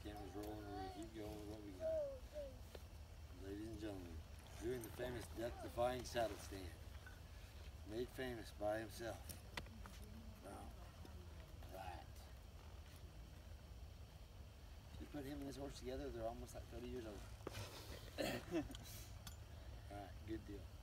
Camera's rolling, we're gonna keep going with what we got. Ladies and gentlemen, doing the famous death-defying saddle stand. Made famous by himself. Brown. Right. You put him and his horse together, they're almost like 30 years old. Alright, good deal.